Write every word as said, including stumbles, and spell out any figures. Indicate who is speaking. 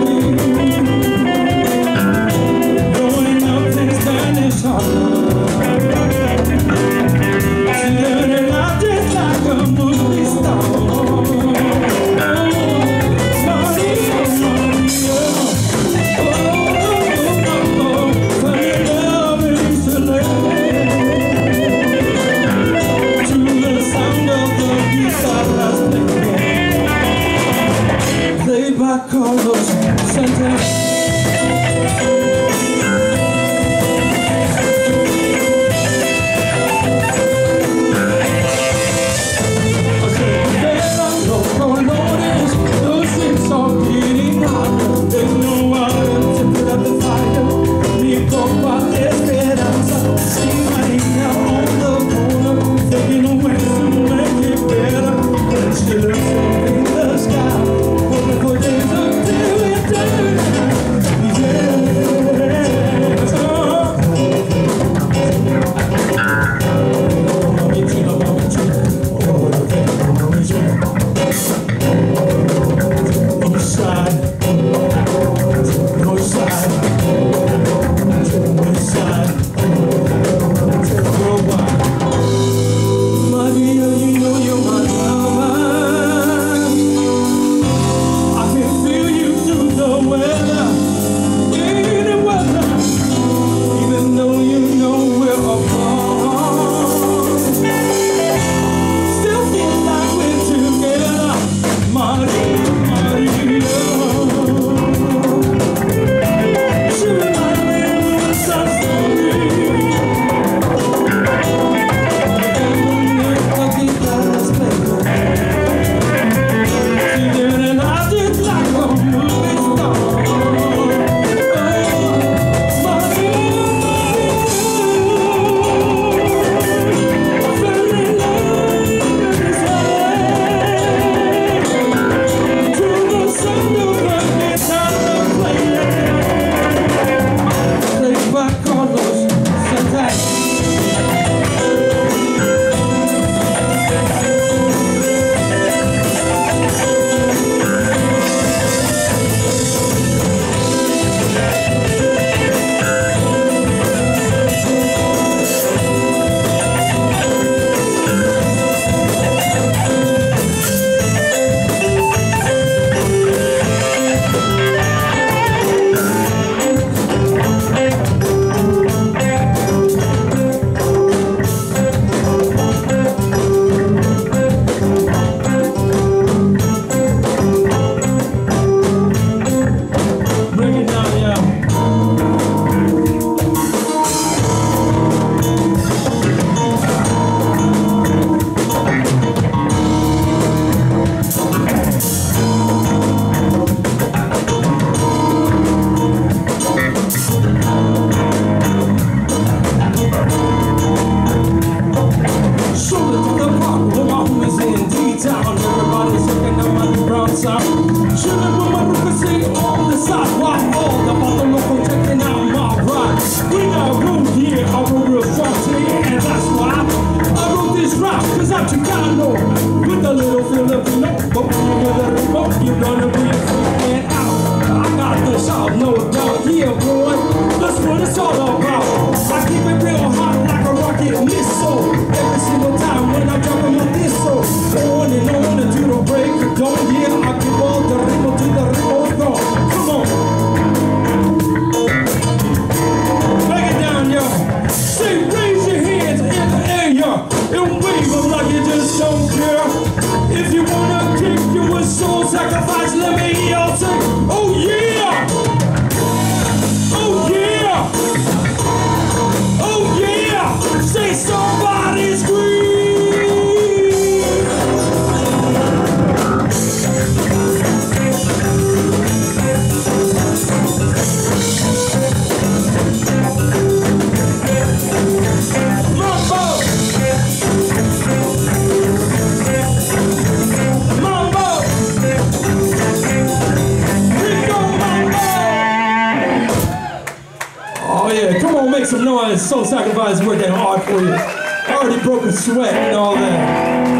Speaker 1: Growing up in Spanish Harlem, learning out just like a movie star. Carlos Santana. Chicano with a little Filipino, but when you get a remote, you're gonna be a freaking out. I got this out, no doubt. Yeah, boy, that's what it's all about. I keep it real hot like a rocket missile. Every single time when I drop on my thistle, on and on until the break of dawn. Yeah, I give all the ritmo to the ritmo's gone. Come on, break it down, y'all. Say, raise your hands in the air, y'all, and wave them like you just don't care. If you wanna kick you with soul sacrifice, let me hear y'all say, oh yeah, oh yeah, oh yeah. Say somebody scream. Make some noise. Soul Sacrifice is working hard for you. I already broke a sweat and all that.